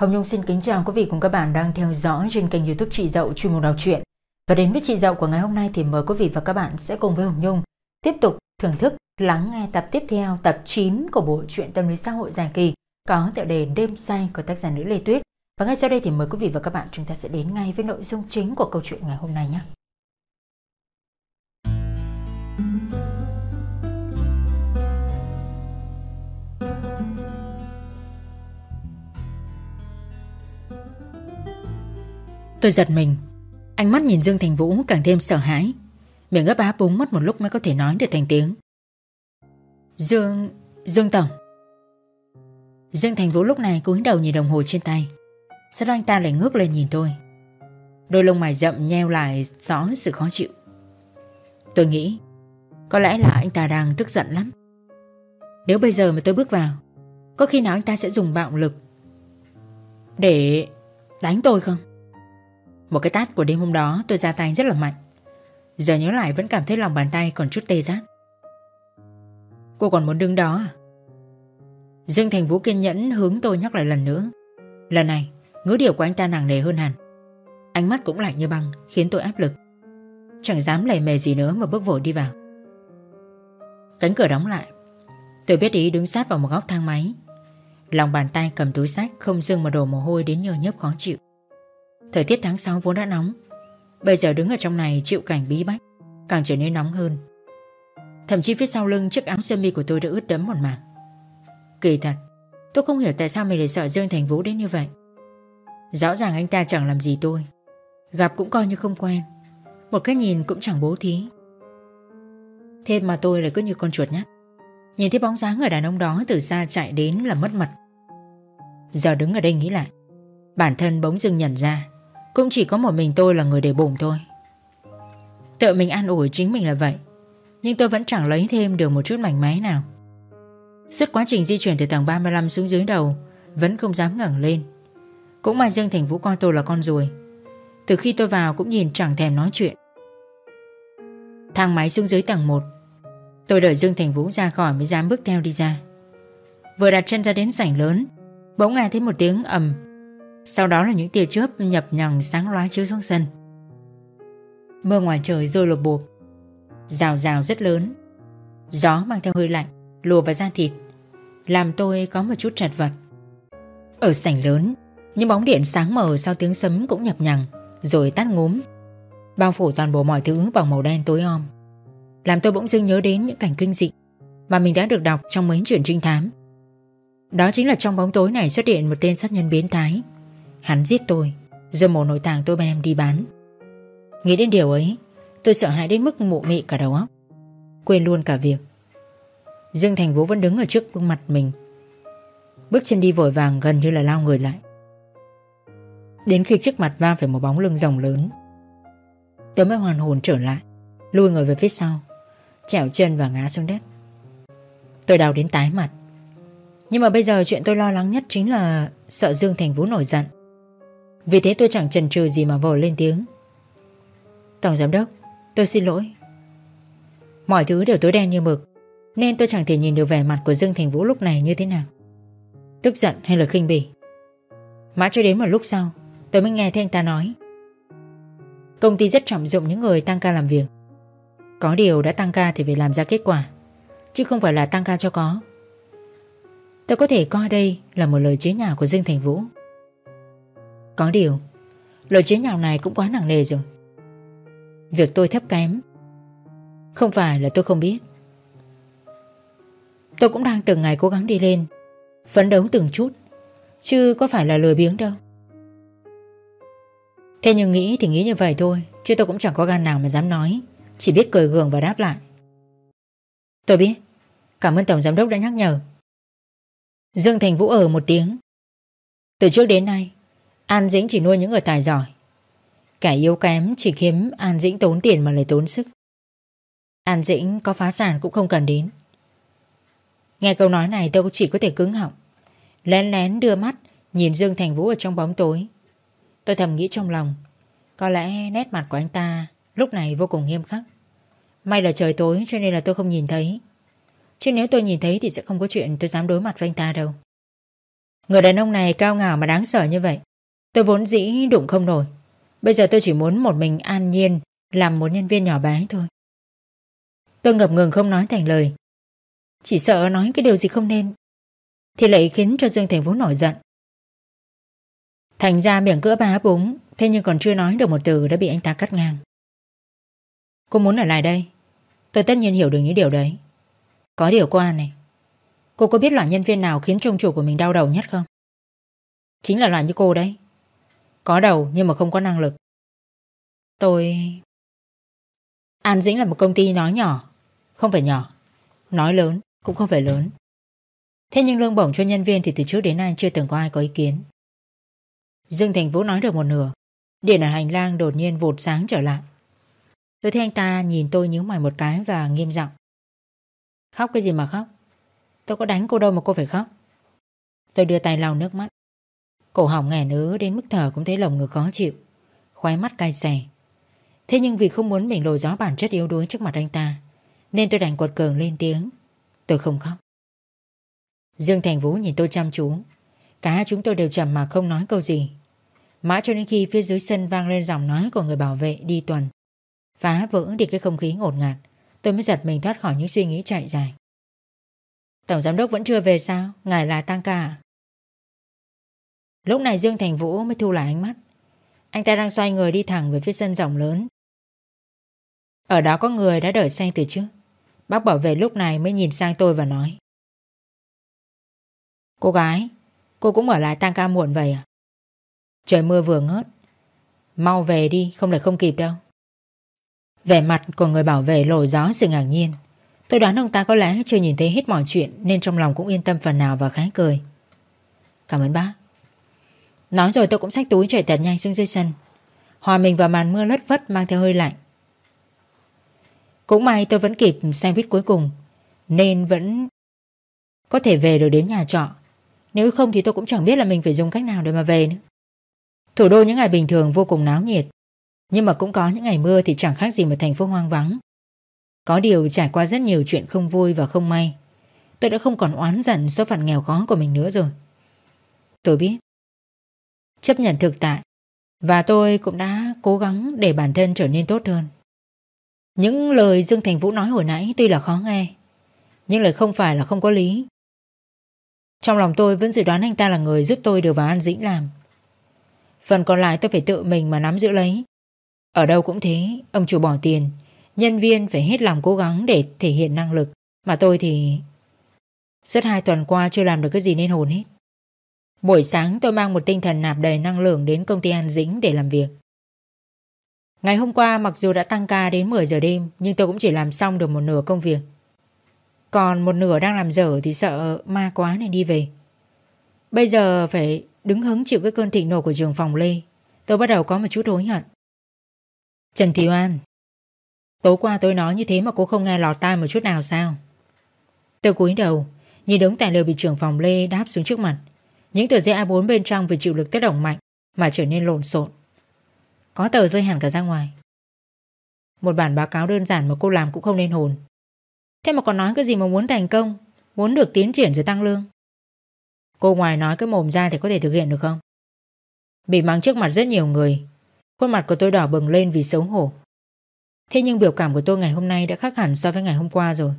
Hồng Nhung xin kính chào quý vị cùng các bạn đang theo dõi trên kênh YouTube Chị Dậu chuyên mục đọc truyện. Và đến với Chị Dậu của ngày hôm nay thì mời quý vị và các bạn sẽ cùng với Hồng Nhung tiếp tục thưởng thức lắng nghe tập tiếp theo, tập 9 của bộ truyện tâm lý xã hội dài kỳ có tựa đề Đêm Say của tác giả nữ Lê Tuyết. Và ngay sau đây thì mời quý vị và các bạn chúng ta sẽ đến ngay với nội dung chính của câu chuyện ngày hôm nay nhé. Tôi giật mình, ánh mắt nhìn Dương Thành Vũ càng thêm sợ hãi, miệng ấp áp búng mất một lúc mới có thể nói được thành tiếng. Dương Tổng. Dương Thành Vũ lúc này cúi đầu nhìn đồng hồ trên tay, sau đó anh ta lại ngước lên nhìn tôi. Đôi lông mày rậm nheo lại rõ sự khó chịu. Tôi nghĩ có lẽ là anh ta đang tức giận lắm. Nếu bây giờ mà tôi bước vào, có khi nào anh ta sẽ dùng bạo lực để đánh tôi không? Một cái tát của đêm hôm đó tôi ra tay rất là mạnh. Giờ nhớ lại vẫn cảm thấy lòng bàn tay còn chút tê rát. Cô còn muốn đứng đó à? Dương Thành Vũ kiên nhẫn hướng tôi nhắc lại lần nữa. Lần này ngữ điệu của anh ta nặng nề hơn hẳn. Ánh mắt cũng lạnh như băng, khiến tôi áp lực. Chẳng dám lề mề gì nữa mà bước vội đi vào. Cánh cửa đóng lại. Tôi biết ý đứng sát vào một góc thang máy. Lòng bàn tay cầm túi xách không dưng mà đổ mồ hôi đến nhơ nhớp khó chịu. Thời tiết tháng 6 vốn đã nóng, bây giờ đứng ở trong này chịu cảnh bí bách càng trở nên nóng hơn. Thậm chí phía sau lưng chiếc áo sơ mi của tôi đã ướt đẫm một mảng. Kỳ thật, tôi không hiểu tại sao mình lại sợ Dương Thành Vũ đến như vậy. Rõ ràng anh ta chẳng làm gì tôi, gặp cũng coi như không quen, một cái nhìn cũng chẳng bố thí. Thế mà tôi lại cứ như con chuột nhắt, nhìn thấy bóng dáng người đàn ông đó từ xa chạy đến là mất mật. Giờ đứng ở đây nghĩ lại, bản thân bỗng dưng nhận ra cũng chỉ có một mình tôi là người để bụng thôi. Tự mình an ủi chính mình là vậy, nhưng tôi vẫn chẳng lấy thêm được một chút mảnh máy nào. Suốt quá trình di chuyển từ tầng 35 xuống dưới đầu vẫn không dám ngẩng lên. Cũng may Dương Thành Vũ coi tôi là con ruồi, từ khi tôi vào cũng nhìn chẳng thèm nói chuyện. Thang máy xuống dưới tầng 1. Tôi đợi Dương Thành Vũ ra khỏi mới dám bước theo đi ra. Vừa đặt chân ra đến sảnh lớn, bỗng nghe thấy một tiếng ầm. Sau đó là những tia chớp nhập nhằng sáng loá chiếu xuống sân. Mưa ngoài trời rơi lộp bộp, rào rào rất lớn. Gió mang theo hơi lạnh lùa vào da thịt, làm tôi có một chút chật vật. Ở sảnh lớn, những bóng điện sáng mờ sau tiếng sấm cũng nhập nhằng rồi tắt ngúm, bao phủ toàn bộ mọi thứ bằng màu đen tối om, làm tôi bỗng dưng nhớ đến những cảnh kinh dị mà mình đã được đọc trong mấy truyện trinh thám. Đó chính là trong bóng tối này xuất hiện một tên sát nhân biến thái. Hắn giết tôi rồi mổ nội tạng tôi đem đi bán. Nghĩ đến điều ấy, tôi sợ hãi đến mức mụ mị cả đầu óc, quên luôn cả việc. Dương Thành Vũ vẫn đứng ở trước mặt mình, bước chân đi vội vàng gần như là lao người lại. Đến khi trước mặt va phải một bóng lưng rồng lớn, tôi mới hoàn hồn trở lại, lùi người về phía sau, trèo chân và ngã xuống đất. Tôi đau đến tái mặt. Nhưng mà bây giờ chuyện tôi lo lắng nhất chính là sợ Dương Thành Vũ nổi giận. Vì thế tôi chẳng chần chừ gì mà vội lên tiếng. Tổng giám đốc, tôi xin lỗi. Mọi thứ đều tối đen như mực, nên tôi chẳng thể nhìn được vẻ mặt của Dương Thành Vũ lúc này như thế nào, tức giận hay là khinh bỉ. Mãi cho đến một lúc sau, tôi mới nghe thấy anh ta nói: công ty rất trọng dụng những người tăng ca làm việc. Có điều đã tăng ca thì phải làm ra kết quả, chứ không phải là tăng ca cho có. Tôi có thể coi đây là một lời chế nhạo của Dương Thành Vũ. Có điều lời chế nhạo này cũng quá nặng nề rồi. Việc tôi thấp kém không phải là tôi không biết. Tôi cũng đang từng ngày cố gắng đi lên, phấn đấu từng chút, chứ có phải là lười biếng đâu. Thế nhưng nghĩ thì nghĩ như vậy thôi, chứ tôi cũng chẳng có gan nào mà dám nói, chỉ biết cười gượng và đáp lại: tôi biết, cảm ơn tổng giám đốc đã nhắc nhở. Dương Thành Vũ một tiếng. Từ trước đến nay, An Dĩnh chỉ nuôi những người tài giỏi. Kẻ yếu kém chỉ khiến An Dĩnh tốn tiền mà lại tốn sức. An Dĩnh có phá sản cũng không cần đến. Nghe câu nói này tôi chỉ có thể cứng họng, lén lén đưa mắt nhìn Dương Thành Vũ ở trong bóng tối. Tôi thầm nghĩ trong lòng, có lẽ nét mặt của anh ta lúc này vô cùng nghiêm khắc. May là trời tối cho nên là tôi không nhìn thấy, chứ nếu tôi nhìn thấy thì sẽ không có chuyện tôi dám đối mặt với anh ta đâu. Người đàn ông này cao ngạo mà đáng sợ như vậy, tôi vốn dĩ đụng không nổi. Bây giờ tôi chỉ muốn một mình an nhiên làm một nhân viên nhỏ bé thôi. Tôi ngập ngừng không nói thành lời. Chỉ sợ nói cái điều gì không nên thì lại khiến cho Dương Thành Vũ nổi giận. Thành ra miệng cỡ ba ấp úng, thế nhưng còn chưa nói được một từ đã bị anh ta cắt ngang. Cô muốn ở lại đây. Tôi tất nhiên hiểu được những điều đấy. Có điều qua này, cô có biết loại nhân viên nào khiến cho ông chủ của mình đau đầu nhất không? Chính là loại như cô đấy. Có đầu nhưng mà không có năng lực. An Dĩnh là một công ty nói nhỏ, không phải nhỏ. Nói lớn, cũng không phải lớn. Thế nhưng lương bổng cho nhân viên thì từ trước đến nay chưa từng có ai có ý kiến. Dương Thành Vũ nói được một nửa, điện ở hành lang đột nhiên vụt sáng trở lại. Tôi thấy anh ta nhìn tôi nhíu mày một cái và nghiêm giọng. Khóc cái gì mà khóc? Tôi có đánh cô đâu mà cô phải khóc. Tôi đưa tay lau nước mắt. Cổ họng nghẹn ứ đến mức thở cũng thấy lồng ngực khó chịu, khóe mắt cay xè. Thế nhưng vì không muốn mình lồi gió bản chất yếu đuối trước mặt anh ta, nên tôi đành quật cường lên tiếng. Tôi không khóc. Dương Thành Vũ nhìn tôi chăm chú. Cả hai chúng tôi đều trầm mà không nói câu gì. Mãi cho đến khi phía dưới sân vang lên giọng nói của người bảo vệ đi tuần, phá vỡ đi cái không khí ngột ngạt, tôi mới giật mình thoát khỏi những suy nghĩ chạy dài. Tổng giám đốc vẫn chưa về sao? Ngài là tăng ca à? Lúc này Dương Thành Vũ mới thu lại ánh mắt. Anh ta đang xoay người đi thẳng về phía sân rộng lớn. Ở đó có người đã đợi xe từ trước. Bác bảo vệ lúc này mới nhìn sang tôi và nói. Cô gái, cô cũng ở lại tăng ca muộn vậy à? Trời mưa vừa ngớt, mau về đi, không là không kịp đâu. Vẻ mặt của người bảo vệ lồi gió sự ngạc nhiên. Tôi đoán ông ta có lẽ chưa nhìn thấy hết mọi chuyện, nên trong lòng cũng yên tâm phần nào và khá cười. Cảm ơn bác. Nói rồi tôi cũng xách túi chạy thật nhanh xuống dưới sân, hòa mình vào màn mưa lất phất mang theo hơi lạnh. Cũng may tôi vẫn kịp xe buýt cuối cùng, nên vẫn có thể về được đến nhà trọ. Nếu không thì tôi cũng chẳng biết là mình phải dùng cách nào để mà về nữa. Thủ đô những ngày bình thường vô cùng náo nhiệt, nhưng mà cũng có những ngày mưa thì chẳng khác gì một thành phố hoang vắng. Có điều trải qua rất nhiều chuyện không vui và không may, tôi đã không còn oán giận số phận nghèo khó của mình nữa rồi. Tôi biết, chấp nhận thực tại, và tôi cũng đã cố gắng để bản thân trở nên tốt hơn. Những lời Dương Thành Vũ nói hồi nãy tuy là khó nghe, nhưng lại không phải là không có lý. Trong lòng tôi vẫn dự đoán anh ta là người giúp tôi đưa vào An Dĩnh làm. Phần còn lại tôi phải tự mình mà nắm giữ lấy. Ở đâu cũng thế, ông chủ bỏ tiền, nhân viên phải hết lòng cố gắng để thể hiện năng lực, mà tôi thì suốt 2 tuần qua chưa làm được cái gì nên hồn hết. Buổi sáng tôi mang một tinh thần nạp đầy năng lượng đến công ty An Dĩnh để làm việc. Ngày hôm qua mặc dù đã tăng ca đến 10 giờ đêm, nhưng tôi cũng chỉ làm xong được một nửa công việc. Còn một nửa đang làm dở thì sợ ma quá nên đi về. Bây giờ phải đứng hứng chịu cái cơn thịnh nộ của trưởng phòng Lê. Tôi bắt đầu có một chút hối hận. Trần Thị Oan, tối qua tôi nói như thế mà cô không nghe lọt tai một chút nào sao? Tôi cúi đầu nhìn đống tài liệu bị trưởng phòng Lê đáp xuống trước mặt. Những tờ giấy A4 bên trong vì chịu lực tác động mạnh mà trở nên lộn xộn. Có tờ rơi hẳn cả ra ngoài. Một bản báo cáo đơn giản mà cô làm cũng không nên hồn. Thế mà còn nói cái gì mà muốn thành công, muốn được tiến triển rồi tăng lương. Cô ngoài nói cái mồm ra thì có thể thực hiện được không? Bị mắng trước mặt rất nhiều người, khuôn mặt của tôi đỏ bừng lên vì xấu hổ. Thế nhưng biểu cảm của tôi ngày hôm nay đã khác hẳn so với ngày hôm qua rồi.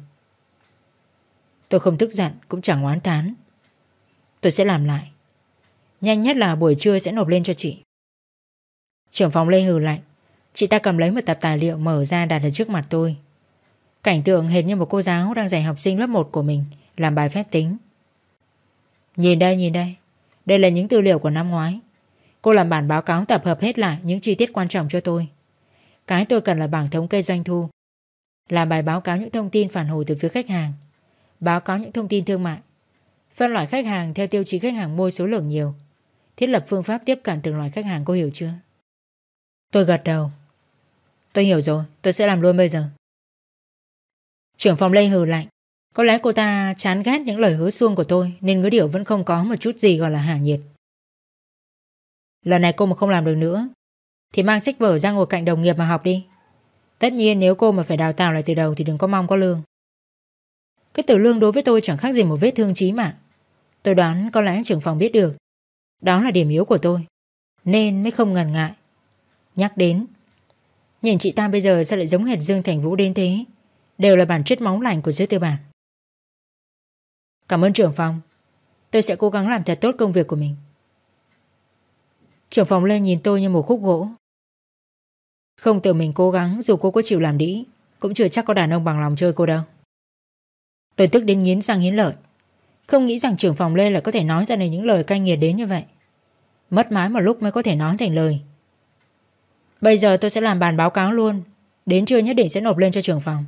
Tôi không tức giận, cũng chẳng oán thán. Tôi sẽ làm lại. Nhanh nhất là buổi trưa sẽ nộp lên cho chị. Trưởng phòng Lê hừ lạnh. Chị ta cầm lấy một tập tài liệu mở ra đặt ở trước mặt tôi. Cảnh tượng hệt như một cô giáo đang dạy học sinh lớp 1 của mình làm bài phép tính. Nhìn đây, nhìn đây. Đây là những tư liệu của năm ngoái. Cô làm bản báo cáo tập hợp hết lại những chi tiết quan trọng cho tôi. Cái tôi cần là bảng thống kê doanh thu, làm bài báo cáo những thông tin phản hồi từ phía khách hàng, báo cáo những thông tin thương mại, phân loại khách hàng theo tiêu chí khách hàng mua số lượng nhiều, thiết lập phương pháp tiếp cận từng loại khách hàng. Cô hiểu chưa? Tôi gật đầu. Tôi hiểu rồi, tôi sẽ làm luôn bây giờ. Trưởng phòng Lê hừ lạnh. Có lẽ cô ta chán ghét những lời hứa suông của tôi nên ngữ điệu vẫn không có một chút gì gọi là hạ nhiệt. Lần này cô mà không làm được nữa thì mang sách vở ra ngồi cạnh đồng nghiệp mà học đi. Tất nhiên nếu cô mà phải đào tạo lại từ đầu thì đừng có mong có lương. Cái từ lương đối với tôi chẳng khác gì một vết thương chí mạng. Tôi đoán có lẽ trưởng phòng biết được đó là điểm yếu của tôi, nên mới không ngần ngại nhắc đến. Nhìn chị ta bây giờ sao lại giống hệt Dương Thành Vũ đến thế? Đều là bản chất máu lạnh của giới tư bản. Cảm ơn trưởng phòng. Tôi sẽ cố gắng làm thật tốt công việc của mình. Trưởng phòng Lê nhìn tôi như một khúc gỗ. Không tự mình cố gắng, dù cô có chịu làm đĩ, cũng chưa chắc có đàn ông bằng lòng chơi cô đâu. Tôi tức đến nghiến răng nghiến lợi. Không nghĩ rằng trưởng phòng Lê lại có thể nói ra được những lời cay nghiệt đến như vậy. Mất mái một lúc mới có thể nói thành lời. Bây giờ tôi sẽ làm bản báo cáo luôn. Đến trưa nhất định sẽ nộp lên cho trưởng phòng.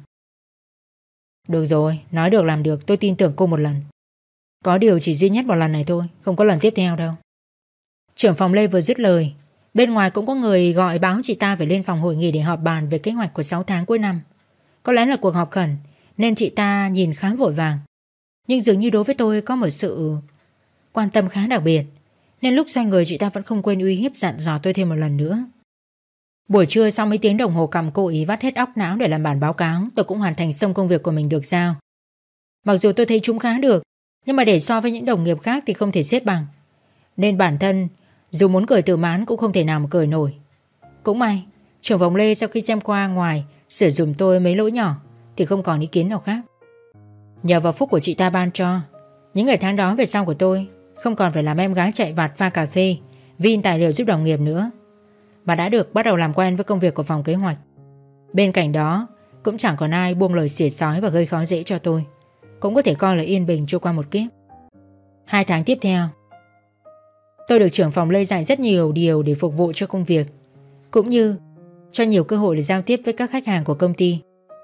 Được rồi, nói được làm được, tôi tin tưởng cô một lần. Có điều chỉ duy nhất một lần này thôi, không có lần tiếp theo đâu. Trưởng phòng Lê vừa dứt lời, bên ngoài cũng có người gọi báo chị ta phải lên phòng hội nghị để họp bàn về kế hoạch của 6 tháng cuối năm. Có lẽ là cuộc họp khẩn nên chị ta nhìn khá vội vàng. Nhưng dường như đối với tôi có một sự quan tâm khá đặc biệt, nên lúc xoay người chị ta vẫn không quên uy hiếp dặn dò tôi thêm một lần nữa. Buổi trưa sau mấy tiếng đồng hồ cầm cô ý vắt hết óc não để làm bản báo cáo, tôi cũng hoàn thành xong công việc của mình được giao. Mặc dù tôi thấy chúng khá được, nhưng mà để so với những đồng nghiệp khác thì không thể xếp bằng. Nên bản thân dù muốn cười tự mãn cũng không thể nào mà cười nổi. Cũng may trưởng phòng Lê sau khi xem qua ngoài sửa dùm tôi mấy lỗi nhỏ thì không còn ý kiến nào khác. Nhờ vào phúc của chị ta ban cho, những ngày tháng đó về sau của tôi không còn phải làm em gái chạy vặt pha cà phê, vin tài liệu giúp đồng nghiệp nữa, mà đã được bắt đầu làm quen với công việc của phòng kế hoạch. Bên cạnh đó cũng chẳng còn ai buông lời xỉa xói và gây khó dễ cho tôi, cũng có thể coi là yên bình trôi qua một kiếp. 2 tháng tiếp theo, tôi được trưởng phòng Lê dạy rất nhiều điều để phục vụ cho công việc, cũng như cho nhiều cơ hội để giao tiếp với các khách hàng của công ty.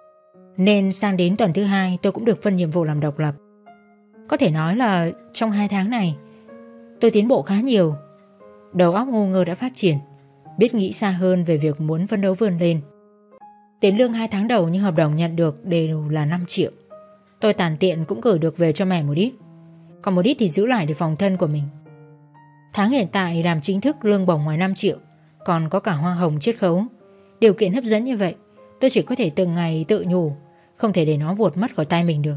Nên sang đến tuần thứ 2 tôi cũng được phân nhiệm vụ làm độc lập. Có thể nói là trong 2 tháng này tôi tiến bộ khá nhiều. Đầu óc ngu ngơ đã phát triển, biết nghĩ xa hơn về việc muốn phấn đấu vươn lên. Tiền lương 2 tháng đầu như hợp đồng nhận được đều là 5 triệu. Tôi tàn tiện cũng gửi được về cho mẹ một ít, còn một ít thì giữ lại để phòng thân của mình. Tháng hiện tại làm chính thức lương bổng ngoài 5 triệu, còn có cả hoa hồng chiết khấu. Điều kiện hấp dẫn như vậy, tôi chỉ có thể từng ngày tự nhủ, không thể để nó vụt mất khỏi tay mình được.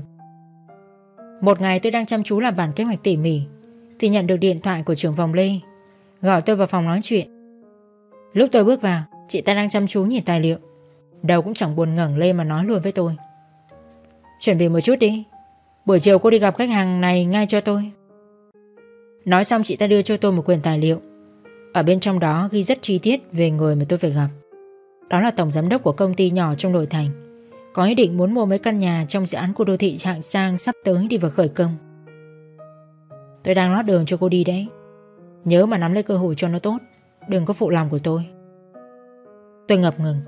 Một ngày tôi đang chăm chú làm bản kế hoạch tỉ mỉ thì nhận được điện thoại của trưởng phòng Lê, gọi tôi vào phòng nói chuyện. Lúc tôi bước vào, chị ta đang chăm chú nhìn tài liệu, đầu cũng chẳng buồn ngẩng lên mà nói luôn với tôi. Chuẩn bị một chút đi, buổi chiều cô đi gặp khách hàng này ngay cho tôi. Nói xong chị ta đưa cho tôi một quyển tài liệu. Ở bên trong đó ghi rất chi tiết về người mà tôi phải gặp. Đó là tổng giám đốc của công ty nhỏ trong nội thành, có ý định muốn mua mấy căn nhà trong dự án khu đô thị hạng sang sắp tới đi vào khởi công. Tôi đang lót đường cho cô đi đấy, nhớ mà nắm lấy cơ hội cho nó tốt, đừng có phụ lòng của tôi. Tôi ngập ngừng.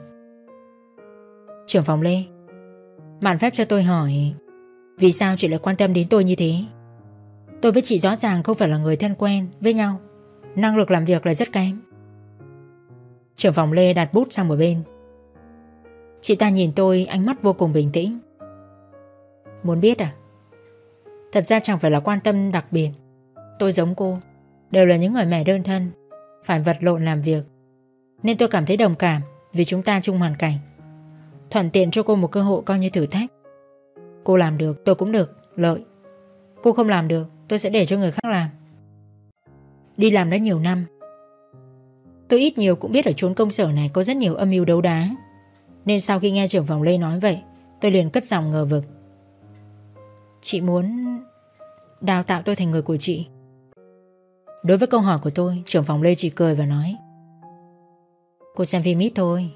Trưởng phòng Lê, mạn phép cho tôi hỏi, vì sao chị lại quan tâm đến tôi như thế? Tôi với chị rõ ràng không phải là người thân quen với nhau, năng lực làm việc là rất kém. Trưởng phòng Lê đặt bút sang một bên. Chị ta nhìn tôi ánh mắt vô cùng bình tĩnh. Muốn biết à? Thật ra chẳng phải là quan tâm đặc biệt. Tôi giống cô, đều là những người mẹ đơn thân, phải vật lộn làm việc, nên tôi cảm thấy đồng cảm vì chúng ta chung hoàn cảnh, thuận tiện cho cô một cơ hội coi như thử thách. Cô làm được tôi cũng được lợi, cô không làm được tôi sẽ để cho người khác làm. Đi làm đã nhiều năm, tôi ít nhiều cũng biết ở chốn công sở này có rất nhiều âm mưu đấu đá, nên sau khi nghe trưởng phòng Lê nói vậy, tôi liền cất giọng ngờ vực. Chị muốn đào tạo tôi thành người của chị? Đối với câu hỏi của tôi, trưởng phòng Lê chỉ cười và nói, cô xem phim ít thôi,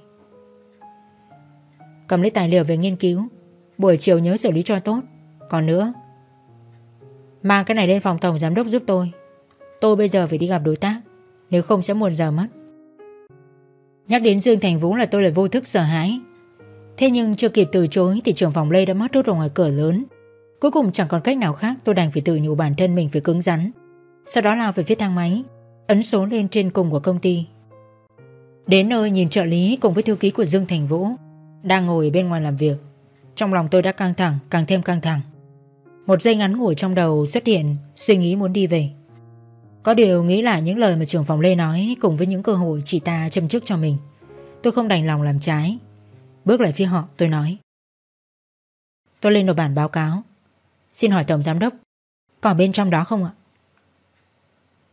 cầm lấy tài liệu về nghiên cứu, buổi chiều nhớ xử lý cho tốt. Còn nữa, mang cái này lên phòng tổng giám đốc giúp tôi. Tôi bây giờ phải đi gặp đối tác, nếu không sẽ muộn giờ mất. Nhắc đến Dương Thành Vũ là tôi lại vô thức sợ hãi. Thế nhưng chưa kịp từ chối thì trưởng phòng Lê đã mất đốt ở ngoài cửa lớn. Cuối cùng chẳng còn cách nào khác, tôi đành phải tự nhủ bản thân mình phải cứng rắn. Sau đó lao về phía thang máy, ấn số lên trên cùng của công ty. Đến nơi nhìn trợ lý cùng với thư ký của Dương Thành Vũ đang ngồi bên ngoài làm việc. Trong lòng tôi đã căng thẳng, càng thêm căng thẳng. Một giây ngắn ngủi trong đầu xuất hiện suy nghĩ muốn đi về. Có điều nghĩ lại những lời mà trưởng phòng Lê nói cùng với những cơ hội chị ta châm chước cho mình, tôi không đành lòng làm trái. Bước lại phía họ, tôi nói, tôi lên nộp bản báo cáo. Xin hỏi tổng giám đốc, có ở bên trong đó không ạ?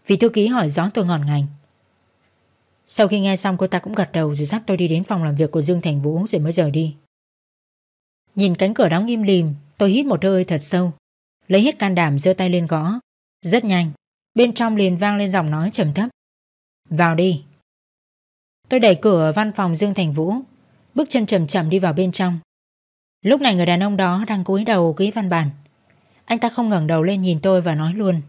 Vị thư ký hỏi rõ tôi ngòn ngành. Sau khi nghe xong cô ta cũng gật đầu rồi dắt tôi đi đến phòng làm việc của Dương Thành Vũ rồi mới rời đi. Nhìn cánh cửa đóng im lìm, tôi hít một hơi thật sâu, lấy hết can đảm giơ tay lên gõ. Rất nhanh, bên trong liền vang lên giọng nói trầm thấp. Vào đi. Tôi đẩy cửa văn phòng Dương Thành Vũ, bước chân chậm chậm đi vào bên trong. Lúc này người đàn ông đó đang cúi đầu ký văn bản. Anh ta không ngẩng đầu lên nhìn tôi và nói luôn.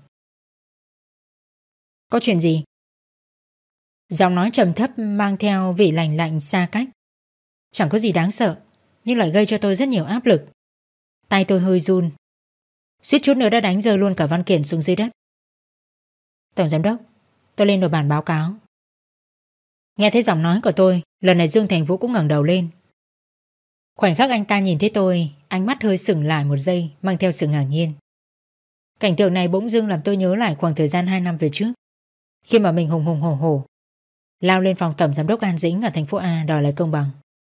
Có chuyện gì? Giọng nói trầm thấp mang theo vị lạnh lạnh xa cách. Chẳng có gì đáng sợ, nhưng lại gây cho tôi rất nhiều áp lực. Tay tôi hơi run, suýt chút nữa đã đánh rơi luôn cả văn kiện xuống dưới đất. Tổng giám đốc, tôi lên nộp bản báo cáo. Nghe thấy giọng nói của tôi, lần này Dương Thành Vũ cũng ngẩng đầu lên. Khoảnh khắc anh ta nhìn thấy tôi, ánh mắt hơi sững lại một giây, mang theo sự ngạc nhiên. Cảnh tượng này bỗng dưng làm tôi nhớ lại khoảng thời gian 2 năm về trước, khi mà mình hùng hùng hổ hổ lao lên phòng tổng giám đốc An Dĩnh ở thành phố A đòi lại công bằng.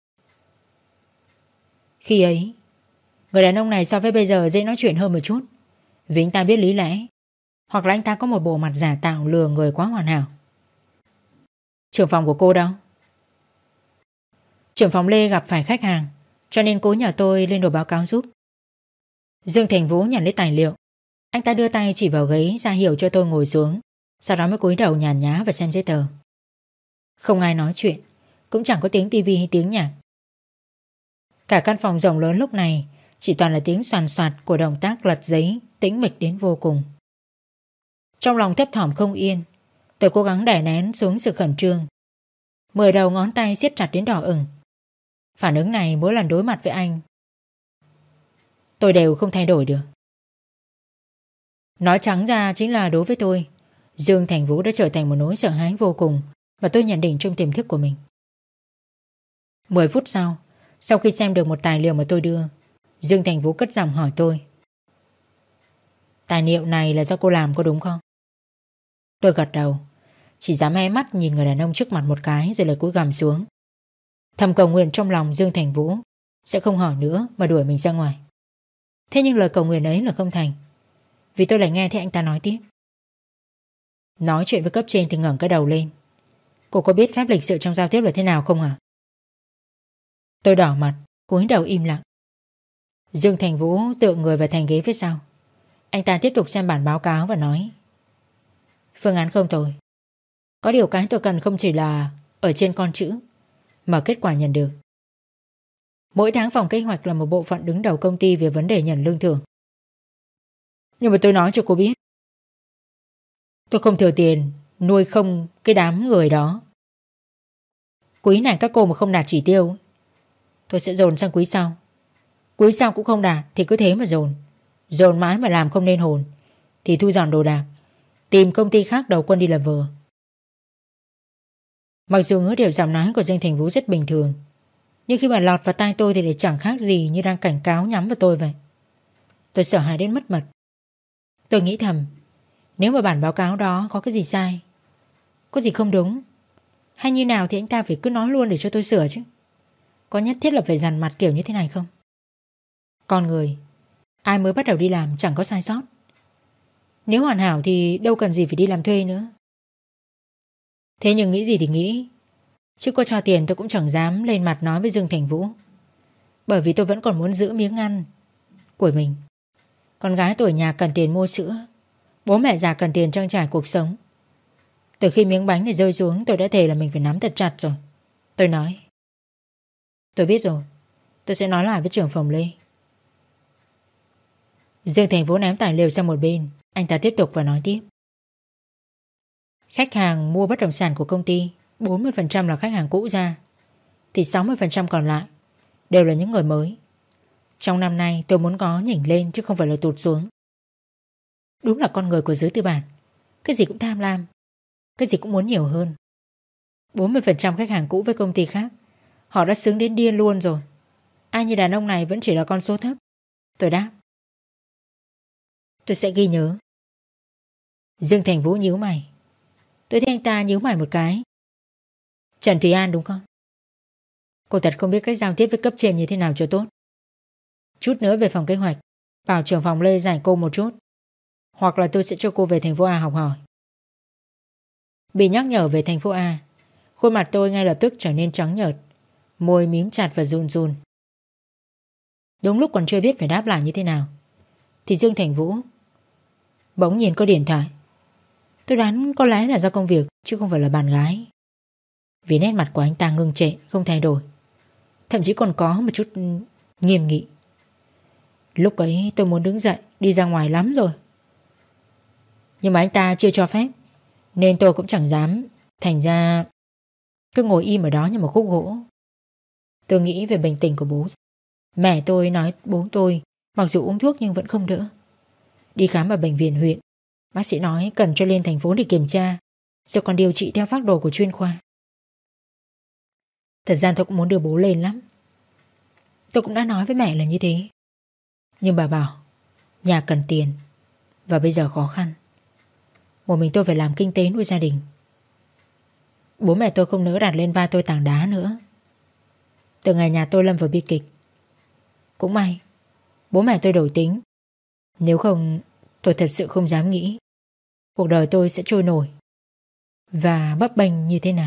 Khi ấy, người đàn ông này so với bây giờ dễ nói chuyện hơn một chút, vì anh ta biết lý lẽ, hoặc là anh ta có một bộ mặt giả tạo lừa người quá hoàn hảo. Trưởng phòng của cô đâu? Trưởng phòng Lê gặp phải khách hàng, cho nên cô nhờ tôi lên nộp báo cáo giúp. Dương Thành Vũ nhận lấy tài liệu. Anh ta đưa tay chỉ vào ghế ra hiệu cho tôi ngồi xuống, sau đó mới cúi đầu nhàn nhã và xem giấy tờ. Không ai nói chuyện, cũng chẳng có tiếng tivi hay tiếng nhạc. Cả căn phòng rộng lớn lúc này chỉ toàn là tiếng soàn soạt của động tác lật giấy, tĩnh mịch đến vô cùng. Trong lòng thấp thỏm không yên, tôi cố gắng đè nén xuống sự khẩn trương. 10 đầu ngón tay siết chặt đến đỏ ửng. Phản ứng này mỗi lần đối mặt với anh, tôi đều không thay đổi được. Nói trắng ra chính là đối với tôi, Dương Thành Vũ đã trở thành một nỗi sợ hãi vô cùng mà tôi nhận định trong tiềm thức của mình. 10 phút sau khi xem được một tài liệu mà tôi đưa, Dương Thành Vũ cất giọng hỏi tôi. Tài liệu này là do cô làm có đúng không? Tôi gật đầu, chỉ dám hé mắt nhìn người đàn ông trước mặt một cái rồi lại cúi gằm xuống. Thầm cầu nguyện trong lòng Dương Thành Vũ sẽ không hỏi nữa mà đuổi mình ra ngoài. Thế nhưng lời cầu nguyện ấy là không thành, vì tôi lại nghe thấy anh ta nói tiếp. Nói chuyện với cấp trên thì ngẩng cái đầu lên. Cô có biết phép lịch sự trong giao tiếp là thế nào không hả? Tôi đỏ mặt, cúi đầu im lặng. Dương Thành Vũ tựa người vào thành ghế phía sau. Anh ta tiếp tục xem bản báo cáo và nói. Phương án không tồi. Có điều cái tôi cần không chỉ là ở trên con chữ, mà kết quả nhận được. Mỗi tháng phòng kế hoạch là một bộ phận đứng đầu công ty về vấn đề nhận lương thưởng. Nhưng mà tôi nói cho cô biết, tôi không thừa tiền nuôi không cái đám người đó. Quý này các cô mà không đạt chỉ tiêu, tôi sẽ dồn sang quý sau. Quý sau cũng không đạt thì cứ thế mà dồn. Dồn mãi mà làm không nên hồn thì thu dọn đồ đạc, tìm công ty khác đầu quân đi làm vừa. Mặc dù ngữ điệu giọng nói của Dương Thành Vũ rất bình thường, nhưng khi mà lọt vào tai tôi thì lại chẳng khác gì như đang cảnh cáo nhắm vào tôi vậy. Tôi sợ hãi đến mất mật. Tôi nghĩ thầm, nếu mà bản báo cáo đó có cái gì sai, có gì không đúng, hay như nào thì anh ta phải cứ nói luôn để cho tôi sửa chứ. Có nhất thiết là phải dằn mặt kiểu như thế này không? Con người, ai mới bắt đầu đi làm chẳng có sai sót. Nếu hoàn hảo thì đâu cần gì phải đi làm thuê nữa. Thế nhưng nghĩ gì thì nghĩ, chứ có cho tiền tôi cũng chẳng dám lên mặt nói với Dương Thành Vũ. Bởi vì tôi vẫn còn muốn giữ miếng ăn của mình. Con gái tuổi nhà cần tiền mua sữa, bố mẹ già cần tiền trang trải cuộc sống. Từ khi miếng bánh này rơi xuống, tôi đã thề là mình phải nắm thật chặt rồi. Tôi nói, tôi biết rồi, tôi sẽ nói lại với trưởng phòng Lê. Dương Thành Vũ ném tài liệu sang một bên. Anh ta tiếp tục và nói tiếp. Khách hàng mua bất động sản của công ty 40% là khách hàng cũ ra, thì 60% còn lại đều là những người mới. Trong năm nay tôi muốn có nhỉnh lên chứ không phải là tụt xuống. Đúng là con người của giới tư bản, cái gì cũng tham lam, cái gì cũng muốn nhiều hơn. 40% khách hàng cũ với công ty khác, họ đã sướng đến điên luôn rồi. Ai như đàn ông này vẫn chỉ là con số thấp. Tôi đáp, tôi sẽ ghi nhớ. Dương Thành Vũ nhíu mày. Tôi thấy anh ta nhíu mày một cái. Trần Thùy An đúng không? Cô thật không biết cách giao tiếp với cấp trên như thế nào cho tốt. Chút nữa về phòng kế hoạch, bảo trưởng phòng Lê giải cô một chút, hoặc là tôi sẽ cho cô về thành phố A học hỏi. Bị nhắc nhở về thành phố A, khuôn mặt tôi ngay lập tức trở nên trắng nhợt, môi mím chặt và run run. Đúng lúc còn chưa biết phải đáp lại như thế nào thì Dương Thành Vũ bỗng nhiên có điện thoại. Tôi đoán có lẽ là do công việc chứ không phải là bạn gái, vì nét mặt của anh ta ngưng trệ, không thay đổi, thậm chí còn có một chút nghiêm nghị. Lúc ấy tôi muốn đứng dậy đi ra ngoài lắm rồi, nhưng mà anh ta chưa cho phép, nên tôi cũng chẳng dám. Thành ra cứ ngồi im ở đó như một khúc gỗ. Tôi nghĩ về bệnh tình của bố. Mẹ tôi nói bố tôi mặc dù uống thuốc nhưng vẫn không đỡ. Đi khám ở bệnh viện huyện, bác sĩ nói cần cho lên thành phố để kiểm tra, rồi còn điều trị theo phác đồ của chuyên khoa. Thật ra tôi cũng muốn đưa bố lên lắm. Tôi cũng đã nói với mẹ là như thế, nhưng bà bảo nhà cần tiền và bây giờ khó khăn, một mình tôi phải làm kinh tế nuôi gia đình. Bố mẹ tôi không nỡ đặt lên vai tôi tảng đá nữa. Từ ngày nhà tôi lâm vào bi kịch, cũng may bố mẹ tôi đổi tính. Nếu không, tôi thật sự không dám nghĩ cuộc đời tôi sẽ trôi nổi và bấp bênh như thế nào.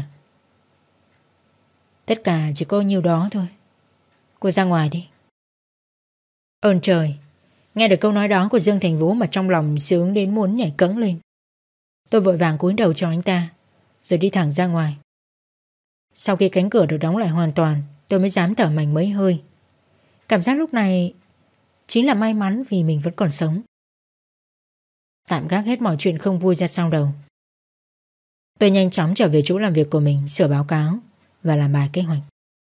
Tất cả chỉ có nhiêu đó thôi. Cô ra ngoài đi. Ơn trời, nghe được câu nói đó của Dương Thành Vũ mà trong lòng sướng đến muốn nhảy cẫng lên. Tôi vội vàng cúi đầu cho anh ta, rồi đi thẳng ra ngoài. Sau khi cánh cửa được đóng lại hoàn toàn, tôi mới dám thở mạnh mấy hơi. Cảm giác lúc này chính là may mắn vì mình vẫn còn sống. Tạm gác hết mọi chuyện không vui ra sau đầu, tôi nhanh chóng trở về chỗ làm việc của mình, sửa báo cáo và làm bài kế hoạch.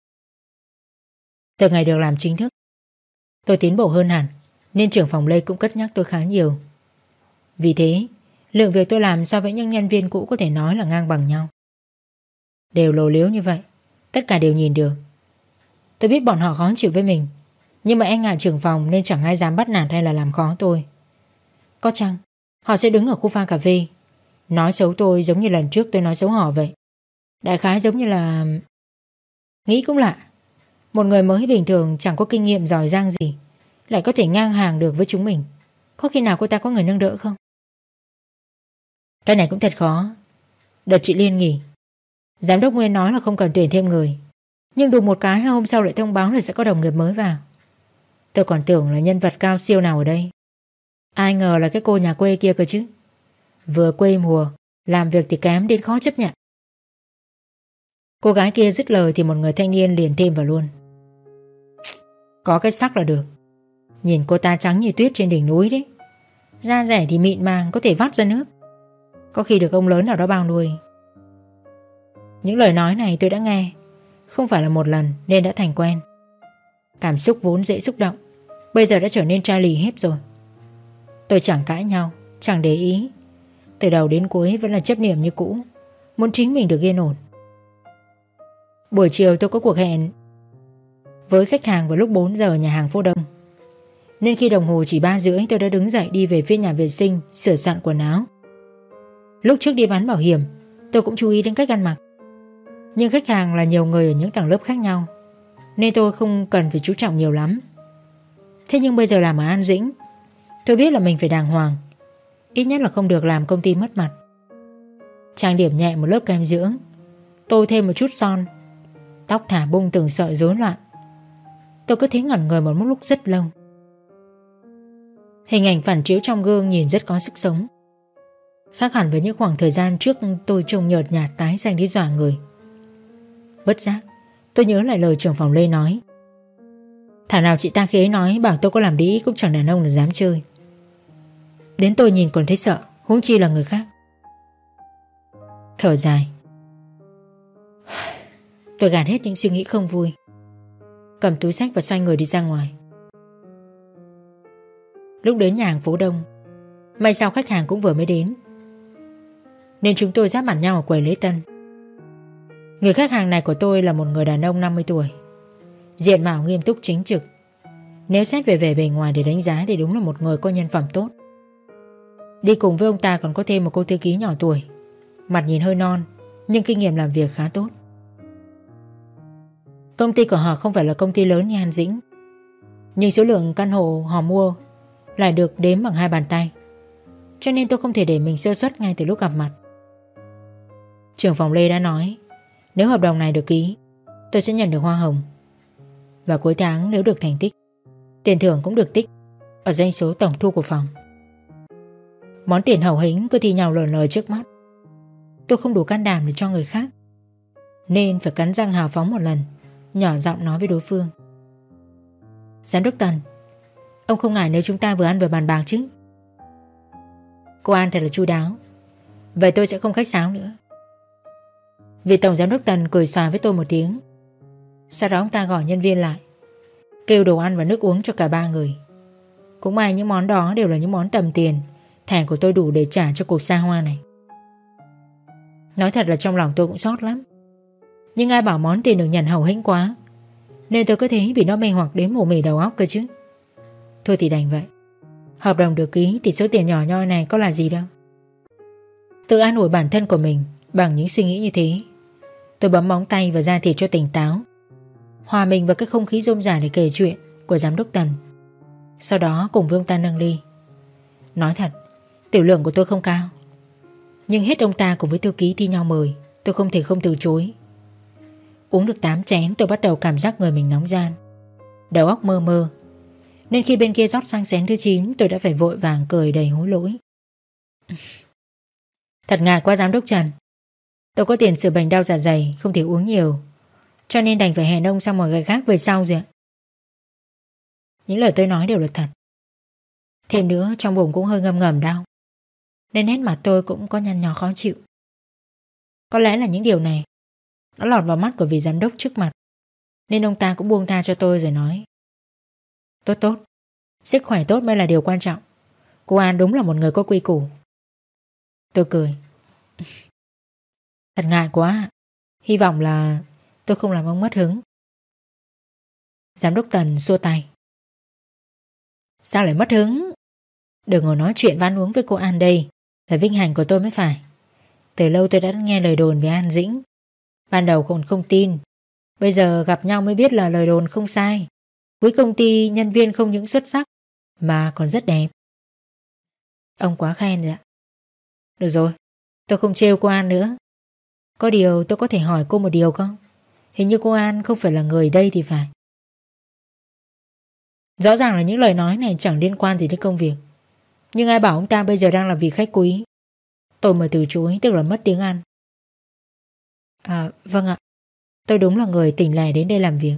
Từ ngày được làm chính thức, tôi tiến bộ hơn hẳn, nên trưởng phòng Lê cũng cất nhắc tôi khá nhiều. Vì thế, lượng việc tôi làm so với những nhân viên cũ có thể nói là ngang bằng nhau. Đều lồ liếu như vậy, tất cả đều nhìn được. Tôi biết bọn họ khó chịu với mình, nhưng mà e ngại trưởng phòng nên chẳng ai dám bắt nạt hay là làm khó tôi. Có chăng họ sẽ đứng ở khu pha cà phê nói xấu tôi giống như lần trước tôi nói xấu họ vậy. Đại khái giống như là... Nghĩ cũng lạ, một người mới bình thường chẳng có kinh nghiệm giỏi giang gì lại có thể ngang hàng được với chúng mình. Có khi nào cô ta có người nâng đỡ không? Cái này cũng thật khó. Đợt chị Liên nghỉ, giám đốc Nguyên nói là không cần tuyển thêm người, nhưng đùng một cái hôm sau lại thông báo là sẽ có đồng nghiệp mới vào. Tôi còn tưởng là nhân vật cao siêu nào ở đây, ai ngờ là cái cô nhà quê kia cơ chứ. Vừa quê mùa, làm việc thì kém đến khó chấp nhận. Cô gái kia dứt lời thì một người thanh niên liền thêm vào luôn. Có cái sắc là được. Nhìn cô ta trắng như tuyết trên đỉnh núi đấy, da rẻ thì mịn màng, có thể vắt ra nước, có khi được ông lớn nào đó bao nuôi. Những lời nói này tôi đã nghe không phải là một lần nên đã thành quen. Cảm xúc vốn dễ xúc động bây giờ đã trở nên chai lì hết rồi. Tôi chẳng cãi nhau, chẳng để ý. Từ đầu đến cuối vẫn là chấp niệm như cũ, muốn chính mình được yên ổn. Buổi chiều tôi có cuộc hẹn với khách hàng vào lúc 4 giờ nhà hàng Phố Đông, nên khi đồng hồ chỉ 3:30 tôi đã đứng dậy đi về phía nhà vệ sinh sửa soạn quần áo. Lúc trước đi bán bảo hiểm, tôi cũng chú ý đến cách ăn mặc, nhưng khách hàng là nhiều người ở những tầng lớp khác nhau nên tôi không cần phải chú trọng nhiều lắm. Thế nhưng bây giờ làm ở An Dĩnh, tôi biết là mình phải đàng hoàng, ít nhất là không được làm công ty mất mặt. Trang điểm nhẹ một lớp kem dưỡng, tô thêm một chút son, tóc thả bung từng sợi rối loạn. Tôi cứ thế ngẩn người một lúc rất lâu. Hình ảnh phản chiếu trong gương nhìn rất có sức sống, khác hẳn với những khoảng thời gian trước tôi trông nhợt nhạt tái xanh đến dọa người. Bất giác tôi nhớ lại lời trưởng phòng Lê nói, thảo nào chị ta khi ấy nói bảo tôi có làm đĩ cũng chẳng đàn ông nào dám chơi. Đến tôi nhìn còn thấy sợ, huống chi là người khác. Thở dài, tôi gạt hết những suy nghĩ không vui, cầm túi xách và xoay người đi ra ngoài. Lúc đến nhà hàng Phố Đông, may sao khách hàng cũng vừa mới đến, nên chúng tôi giáp mặt nhau ở quầy lễ tân. Người khách hàng này của tôi là một người đàn ông 50 tuổi, diện mạo nghiêm túc chính trực. Nếu xét về vẻ bề ngoài để đánh giá thì đúng là một người có nhân phẩm tốt. Đi cùng với ông ta còn có thêm một cô thư ký nhỏ tuổi, mặt nhìn hơi non nhưng kinh nghiệm làm việc khá tốt. Công ty của họ không phải là công ty lớn như An Dĩnh, nhưng số lượng căn hộ họ mua lại được đếm bằng 2 bàn tay, cho nên tôi không thể để mình sơ suất ngay từ lúc gặp mặt. Trưởng phòng Lê đã nói nếu hợp đồng này được ký, tôi sẽ nhận được hoa hồng. Và cuối tháng nếu được thành tích, tiền thưởng cũng được tích ở doanh số tổng thu của phòng. Món tiền hậu hĩnh cứ thi nhau lờ lời trước mắt. Tôi không đủ can đảm để cho người khác, nên phải cắn răng hào phóng một lần, nhỏ giọng nói với đối phương. Giám đốc Tần, ông không ngại nếu chúng ta vừa ăn vừa bàn bạc chứ? Cô An thật là chu đáo. Vậy tôi sẽ không khách sáo nữa. Vị tổng giám đốc Tần cười xòa với tôi một tiếng. Sau đó ông ta gọi nhân viên lại, kêu đồ ăn và nước uống cho cả ba người. Cũng may những món đó đều là những món tầm tiền, thẻ của tôi đủ để trả cho cuộc xa hoa này. Nói thật là trong lòng tôi cũng xót lắm. Nhưng ai bảo món tiền được nhận hậu hĩnh quá, nên tôi cứ thấy vì nó mê hoặc đến mồ mì đầu óc cơ chứ. Thôi thì đành vậy. Hợp đồng được ký thì số tiền nhỏ nhoi này có là gì đâu. Tự an ủi bản thân của mình bằng những suy nghĩ như thế. Tôi bấm móng tay vào da thịt cho tỉnh táo, hòa mình vào cái không khí rôm rả để kể chuyện của giám đốc Tần. Sau đó cùng với ông ta nâng ly. Nói thật, tiểu lượng của tôi không cao, nhưng hết ông ta cùng với thư ký thi nhau mời, tôi không thể không từ chối. Uống được 8 chén tôi bắt đầu cảm giác người mình nóng ran, đầu óc mơ mơ. Nên khi bên kia rót sang chén thứ 9, tôi đã phải vội vàng cười đầy hối lỗi. Thật ngại quá giám đốc Trần. Tôi có tiền xử bệnh đau dạ dày, không thể uống nhiều, cho nên đành phải hẹn ông sang một ngày khác về sau rồi ạ. Những lời tôi nói đều là thật. Thêm nữa trong bụng cũng hơi ngầm ngầm đau, nên nét mặt tôi cũng có nhăn nhó khó chịu. Có lẽ là những điều này nó lọt vào mắt của vị giám đốc trước mặt, nên ông ta cũng buông tha cho tôi rồi nói. Tốt tốt, sức khỏe tốt mới là điều quan trọng. Cô An đúng là một người có quy củ. Tôi cười. Thật ngại quá. Hy vọng là tôi không làm ông mất hứng. Giám đốc Tần xua tay. Sao lại mất hứng? Đừng ngồi nói chuyện và ăn uống với cô An đây, là vinh hạnh của tôi mới phải. Từ lâu tôi đã nghe lời đồn về An Dĩnh. Ban đầu còn không tin, bây giờ gặp nhau mới biết là lời đồn không sai. Cuối công ty nhân viên không những xuất sắc mà còn rất đẹp. Ông quá khen rồi ạ. Được rồi, tôi không trêu cô An nữa. Có điều tôi có thể hỏi cô một điều không? Hình như cô An không phải là người đây thì phải. Rõ ràng là những lời nói này chẳng liên quan gì đến công việc, nhưng ai bảo ông ta bây giờ đang là vị khách quý. Tôi mà từ chối tức là mất tiếng ăn. Vâng ạ, tôi đúng là người tỉnh lẻ đến đây làm việc.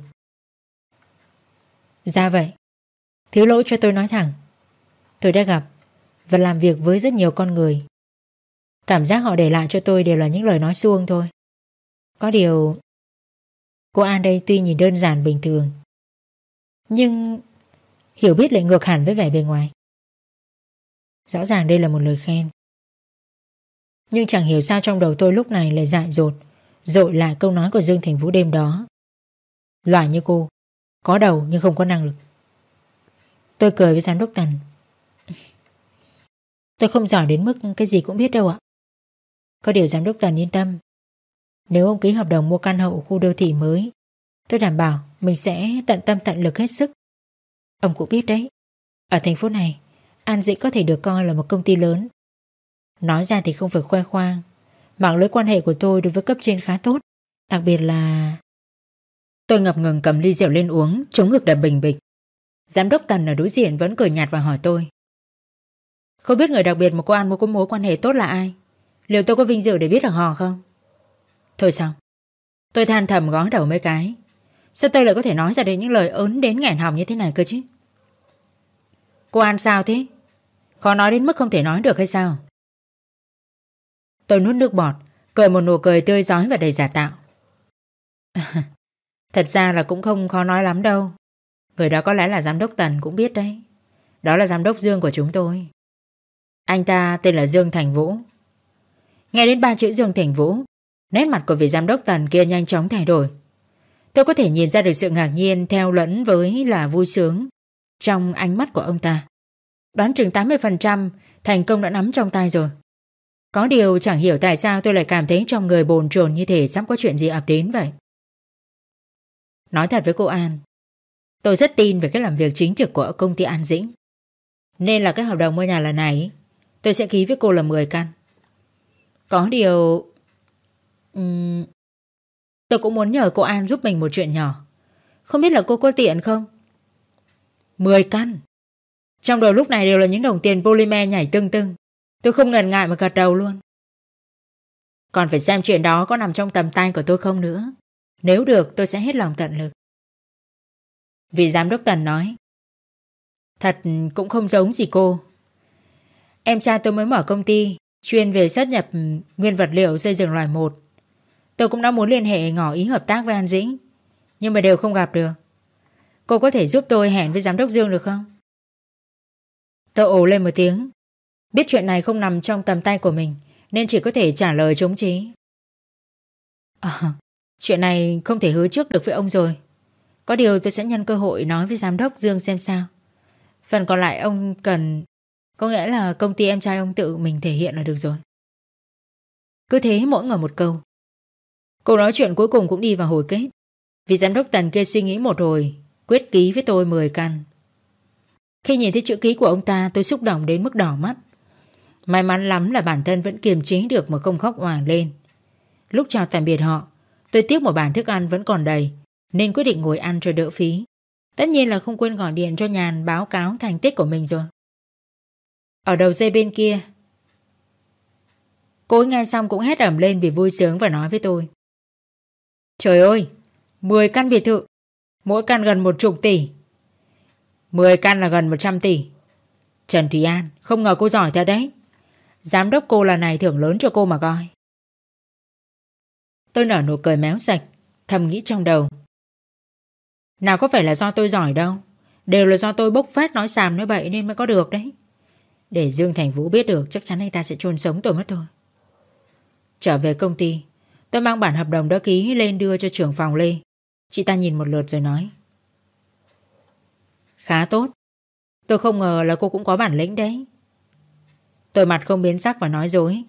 Ra vậy. Thiếu lỗi cho tôi nói thẳng. Tôi đã gặp và làm việc với rất nhiều con người. Cảm giác họ để lại cho tôi đều là những lời nói suông thôi. Có điều cô An đây tuy nhìn đơn giản bình thường, nhưng hiểu biết lại ngược hẳn với vẻ bề ngoài. Rõ ràng đây là một lời khen, nhưng chẳng hiểu sao trong đầu tôi lúc này lại dại dột dội lại câu nói của Dương Thành Vũ đêm đó. Loại như cô, có đầu nhưng không có năng lực. Tôi cười với giám đốc Tần. Tôi không giỏi đến mức cái gì cũng biết đâu ạ. Có điều giám đốc Tần yên tâm. Nếu ông ký hợp đồng mua căn hộ ở khu đô thị mới, tôi đảm bảo mình sẽ tận tâm tận lực hết sức. Ông cũng biết đấy, ở thành phố này, An Dĩnh có thể được coi là một công ty lớn. Nói ra thì không phải khoe khoang, mạng lưới quan hệ của tôi đối với cấp trên khá tốt. Đặc biệt là... Tôi ngập ngừng cầm ly rượu lên uống, chống ngực đập bình bịch. Giám đốc Tần ở đối diện vẫn cười nhạt và hỏi tôi. Không biết người đặc biệt mà cô An có mối quan hệ tốt là ai? Liệu tôi có vinh dự để biết được họ không? Thôi xong. Tôi than thầm gõ đầu mấy cái. Sao tôi lại có thể nói ra được những lời ớn đến nghẹn họng như thế này cơ chứ? Cô An sao thế? Khó nói đến mức không thể nói được hay sao? Tôi nuốt nước bọt, cười một nụ cười tươi rói và đầy giả tạo. Thật ra là cũng không khó nói lắm đâu. Người đó có lẽ là giám đốc Tần cũng biết đấy. Đó là giám đốc Dương của chúng tôi. Anh ta tên là Dương Thành Vũ. Nghe đến 3 chữ Dương Thành Vũ, nét mặt của vị giám đốc Tần kia nhanh chóng thay đổi. Tôi có thể nhìn ra được sự ngạc nhiên theo lẫn với là vui sướng trong ánh mắt của ông ta. Đoán chừng 80% thành công đã nắm trong tay rồi. Có điều chẳng hiểu tại sao tôi lại cảm thấy trong người bồn chồn như thể sắp có chuyện gì ập đến vậy. Nói thật với cô An, tôi rất tin về cái làm việc chính trực của công ty An Dĩnh. Nên là cái hợp đồng mua nhà lần này tôi sẽ ký với cô là 10 căn. Có điều Ừm, tôi cũng muốn nhờ cô An giúp mình một chuyện nhỏ. Không biết là cô có tiện không? 10 căn. Trong đầu lúc này đều là những đồng tiền polymer nhảy tưng tưng. Tôi không ngần ngại mà gật đầu luôn. Còn phải xem chuyện đó có nằm trong tầm tay của tôi không nữa. Nếu được tôi sẽ hết lòng tận lực. Vị giám đốc Tần nói. Thật cũng không giống gì cô. Em trai tôi mới mở công ty chuyên về xuất nhập nguyên vật liệu xây dựng loại 1. Tôi cũng đã muốn liên hệ ngỏ ý hợp tác với An Dĩnh, nhưng mà đều không gặp được. Cô có thể giúp tôi hẹn với giám đốc Dương được không? Tôi ồ lên một tiếng. Biết chuyện này không nằm trong tầm tay của mình nên chỉ có thể trả lời trống trí. Chuyện này không thể hứa trước được với ông rồi. Có điều tôi sẽ nhân cơ hội nói với giám đốc Dương xem sao. Phần còn lại ông cần, có nghĩa là công ty em trai ông tự mình thể hiện là được rồi. Cứ thế mỗi người một câu. Cuộc nói chuyện cuối cùng cũng đi vào hồi kết. Vì giám đốc Tần kia suy nghĩ một hồi, quyết ký với tôi 10 căn. Khi nhìn thấy chữ ký của ông ta, tôi xúc động đến mức đỏ mắt. May mắn lắm là bản thân vẫn kiềm chế được mà không khóc òa lên. Lúc chào tạm biệt họ, tôi tiếc một bàn thức ăn vẫn còn đầy nên quyết định ngồi ăn cho đỡ phí. Tất nhiên là không quên gọi điện cho Nhàn báo cáo thành tích của mình rồi. Ở đầu dây bên kia, cô ấy nghe xong cũng hét ẩm lên vì vui sướng và nói với tôi. Trời ơi, 10 căn biệt thự, mỗi căn gần 10 tỷ. 10 căn là gần 100 tỷ. Trần Thúy An, không ngờ cô giỏi thật đấy. Giám đốc cô lần này thưởng lớn cho cô mà coi. Tôi nở nụ cười méo sạch, thầm nghĩ trong đầu. Nào có phải là do tôi giỏi đâu, đều là do tôi bốc phét nói xàm nói bậy nên mới có được đấy. Để Dương Thành Vũ biết được chắc chắn anh ta sẽ chôn sống tôi mất thôi. Trở về công ty, tôi mang bản hợp đồng đã ký lên đưa cho trưởng phòng Lê. Chị ta nhìn một lượt rồi nói. Khá tốt. Tôi không ngờ là cô cũng có bản lĩnh đấy. Tôi mặt không biến sắc và nói dối.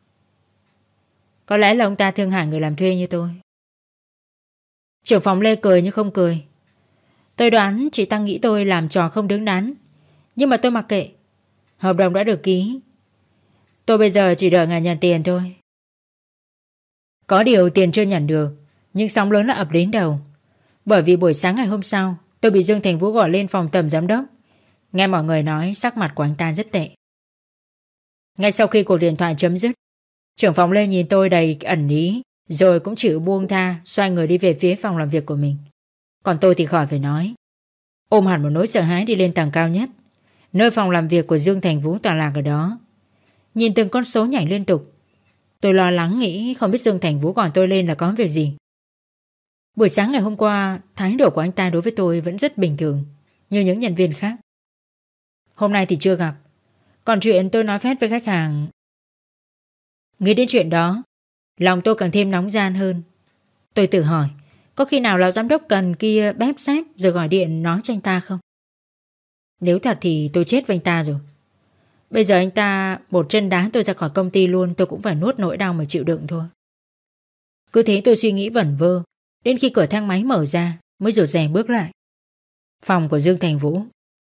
Có lẽ là ông ta thương hại người làm thuê như tôi. Trưởng phòng Lê cười như không cười. Tôi đoán chị ta nghĩ tôi làm trò không đứng đắn, nhưng mà tôi mặc kệ. Hợp đồng đã được ký. Tôi bây giờ chỉ đợi ngày nhận tiền thôi. Có điều tiền chưa nhận được, nhưng sóng lớn đã ập đến đầu. Bởi vì buổi sáng ngày hôm sau, tôi bị Dương Thành Vũ gọi lên phòng tầm giám đốc. Nghe mọi người nói sắc mặt của anh ta rất tệ. Ngay sau khi cuộc điện thoại chấm dứt, trưởng phòng Lê nhìn tôi đầy ẩn ý, rồi cũng chịu buông tha, xoay người đi về phía phòng làm việc của mình. Còn tôi thì khỏi phải nói. Ôm hẳn một nỗi sợ hãi đi lên tầng cao nhất, nơi phòng làm việc của Dương Thành Vũ tọa lạc ở đó. Nhìn từng con số nhảy liên tục, tôi lo lắng nghĩ không biết Dương Thành Vũ gọi tôi lên là có việc gì. Buổi sáng ngày hôm qua, thái độ của anh ta đối với tôi vẫn rất bình thường, như những nhân viên khác. Hôm nay thì chưa gặp. Còn chuyện tôi nói phét với khách hàng, nghĩ đến chuyện đó, lòng tôi càng thêm nóng gian hơn. Tôi tự hỏi, có khi nào lão giám đốc Cần kia bép xép rồi gọi điện nói cho anh ta không? Nếu thật thì tôi chết với anh ta rồi. Bây giờ anh ta một chân đá tôi ra khỏi công ty luôn, tôi cũng phải nuốt nỗi đau mà chịu đựng thôi. Cứ thế tôi suy nghĩ vẩn vơ, đến khi cửa thang máy mở ra mới rụt rè bước lại. Phòng của Dương Thành Vũ.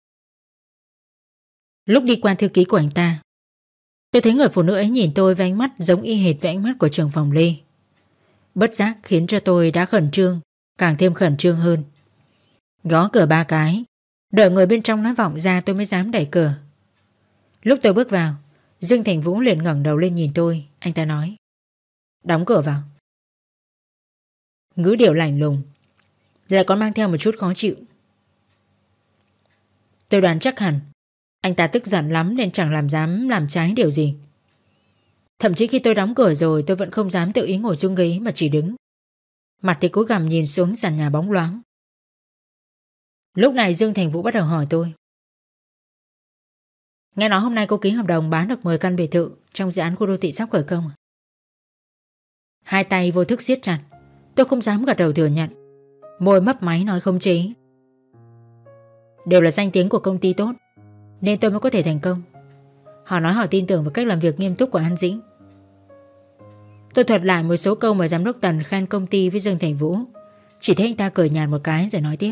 Lúc đi qua thư ký của anh ta, tôi thấy người phụ nữ ấy nhìn tôi với ánh mắt giống y hệt với ánh mắt của trưởng phòng Lê. Bất giác khiến cho tôi đã khẩn trương, càng thêm khẩn trương hơn. Gõ cửa 3 cái, đợi người bên trong nói vọng ra tôi mới dám đẩy cửa. Lúc tôi bước vào, Dương Thành Vũ liền ngẩng đầu lên nhìn tôi. Anh ta nói, đóng cửa vào. Ngữ điệu lạnh lùng, lại còn mang theo một chút khó chịu. Tôi đoán chắc hẳn anh ta tức giận lắm nên chẳng dám làm trái điều gì. Thậm chí khi tôi đóng cửa rồi, tôi vẫn không dám tự ý ngồi xuống ghế mà chỉ đứng. Mặt thì cúi gằm nhìn xuống sàn nhà bóng loáng. Lúc này Dương Thành Vũ bắt đầu hỏi tôi. Nghe nói hôm nay cô ký hợp đồng bán được 10 căn biệt thự trong dự án khu đô thị sắp khởi công à? Hai tay vô thức siết chặt. Tôi không dám gật đầu thừa nhận. Môi mấp máy nói không chế. Đều là danh tiếng của công ty tốt nên tôi mới có thể thành công. Họ nói họ tin tưởng vào cách làm việc nghiêm túc của An Dĩnh. Tôi thuật lại một số câu mà giám đốc Tần khen công ty với Dương Thành Vũ. Chỉ thấy anh ta cười nhạt một cái rồi nói tiếp.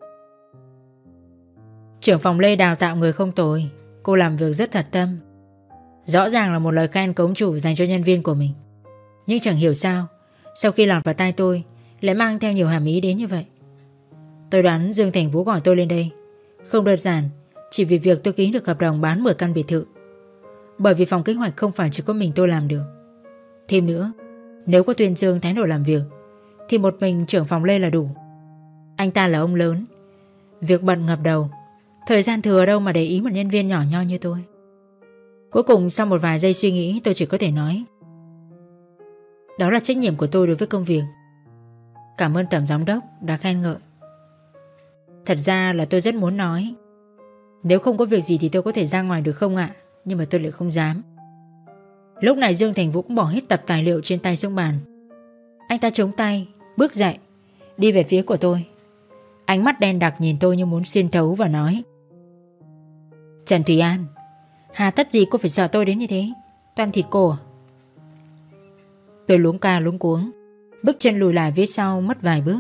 Trưởng phòng Lê đào tạo người không tồi. Cô làm việc rất thật tâm. Rõ ràng là một lời khen cống chủ dành cho nhân viên của mình. Nhưng chẳng hiểu sao sau khi lọt vào tai tôi lại mang theo nhiều hàm ý đến như vậy. Tôi đoán Dương Thành Vũ gọi tôi lên đây không đơn giản chỉ vì việc tôi ký được hợp đồng bán 10 căn biệt thự. Bởi vì phòng kế hoạch không phải chỉ có mình tôi làm được. Thêm nữa, nếu có tuyên dương thái độ làm việc thì một mình trưởng phòng Lê là đủ. Anh ta là ông lớn, việc bận ngập đầu, thời gian thừa đâu mà để ý một nhân viên nhỏ nhoi như tôi. Cuối cùng sau một vài giây suy nghĩ, tôi chỉ có thể nói đó là trách nhiệm của tôi đối với công việc. Cảm ơn tổng giám đốc đã khen ngợi. Thật ra là tôi rất muốn nói nếu không có việc gì thì tôi có thể ra ngoài được không ạ? Nhưng mà tôi lại không dám. Lúc này Dương Thành Vũ cũng bỏ hết tập tài liệu trên tay xuống bàn. Anh ta chống tay, bước dậy, đi về phía của tôi. Ánh mắt đen đặc nhìn tôi như muốn xuyên thấu và nói: Trần Thùy An, hà tất gì cô phải sợ tôi đến như thế? Toàn thịt cô à? Tôi luống ca luống cuống, bước chân lùi lại phía sau mất vài bước.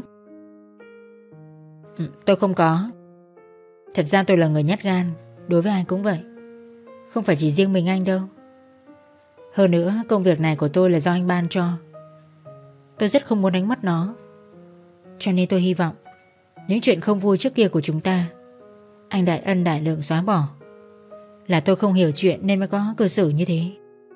Tôi không có. Thật ra tôi là người nhát gan, đối với ai cũng vậy. Không phải chỉ riêng mình anh đâu. Hơn nữa công việc này của tôi là do anh ban cho. Tôi rất không muốn đánh mất nó. Cho nên tôi hy vọng những chuyện không vui trước kia của chúng ta anh đại ân đại lượng xóa bỏ. Là tôi không hiểu chuyện nên mới có cư xử như thế.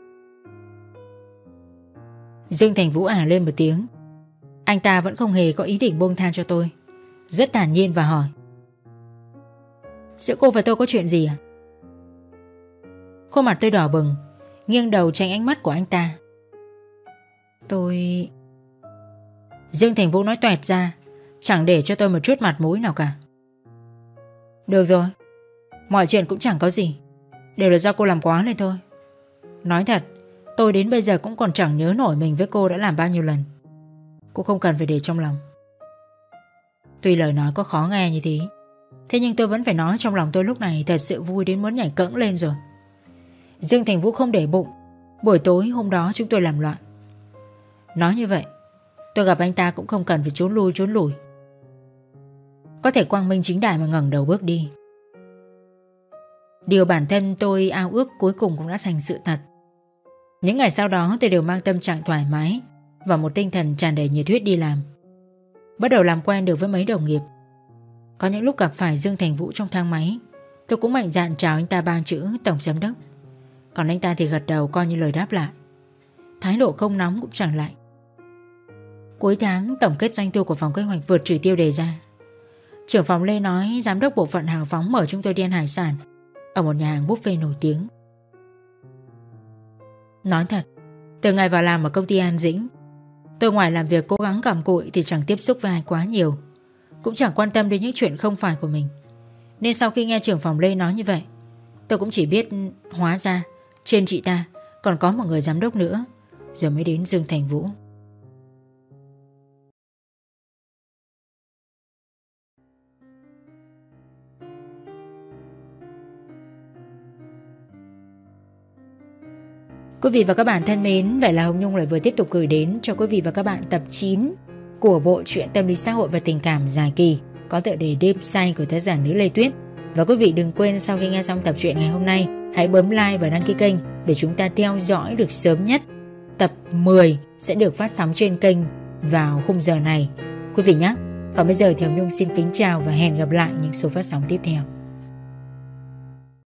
Dương Thành Vũ lên một tiếng. Anh ta vẫn không hề có ý định buông tha cho tôi, rất thản nhiên và hỏi: Giữa cô và tôi có chuyện gì à? Khuôn mặt tôi đỏ bừng, nghiêng đầu tránh ánh mắt của anh ta. Tôi... Dương Thành Vũ nói toẹt ra, chẳng để cho tôi một chút mặt mũi nào cả. Được rồi, mọi chuyện cũng chẳng có gì, đều là do cô làm quá lên thôi. Nói thật, tôi đến bây giờ cũng còn chẳng nhớ nổi mình với cô đã làm bao nhiêu lần. Cô không cần phải để trong lòng. Tuy lời nói có khó nghe như thế, thế nhưng tôi vẫn phải nói trong lòng tôi lúc này thật sự vui đến muốn nhảy cẫng lên rồi. Dương Thành Vũ không để bụng buổi tối hôm đó chúng tôi làm loạn. Nói như vậy, tôi gặp anh ta cũng không cần phải trốn lui trốn lùi, có thể quang minh chính đại mà ngẩng đầu bước đi. Điều bản thân tôi ao ước cuối cùng cũng đã thành sự thật. Những ngày sau đó tôi đều mang tâm trạng thoải mái và một tinh thần tràn đầy nhiệt huyết đi làm. Bắt đầu làm quen được với mấy đồng nghiệp. Có những lúc gặp phải Dương Thành Vũ trong thang máy, tôi cũng mạnh dạn chào anh ta 3 chữ tổng giám đốc. Còn anh ta thì gật đầu coi như lời đáp lại, thái độ không nóng cũng chẳng lạnh. Cuối tháng tổng kết doanh thu của phòng kế hoạch vượt chỉ tiêu đề ra. Trưởng phòng Lê nói giám đốc bộ phận hàng phóng mời chúng tôi đi ăn hải sản ở một nhà hàng buffet nổi tiếng. Nói thật, từ ngày vào làm ở công ty An Dĩnh, tôi ngoài làm việc cố gắng cặm cụi thì chẳng tiếp xúc với ai quá nhiều, cũng chẳng quan tâm đến những chuyện không phải của mình. Nên sau khi nghe trưởng phòng Lê nói như vậy, tôi cũng chỉ biết hóa ra trên chị ta còn có một người giám đốc nữa. Rồi mới đến Dương Thành Vũ. Quý vị và các bạn thân mến, vậy là Hồng Nhung lại vừa tiếp tục gửi đến cho quý vị và các bạn tập 9 của bộ truyện tâm lý xã hội và tình cảm dài kỳ có tựa đề Đêm Say của tác giả nữ Lê Tuyết. Và quý vị đừng quên sau khi nghe xong tập truyện ngày hôm nay, hãy bấm like và đăng ký kênh để chúng ta theo dõi được sớm nhất. Tập 10 sẽ được phát sóng trên kênh vào khung giờ này quý vị nhé. Còn bây giờ thì Hồng Nhung xin kính chào và hẹn gặp lại những số phát sóng tiếp theo.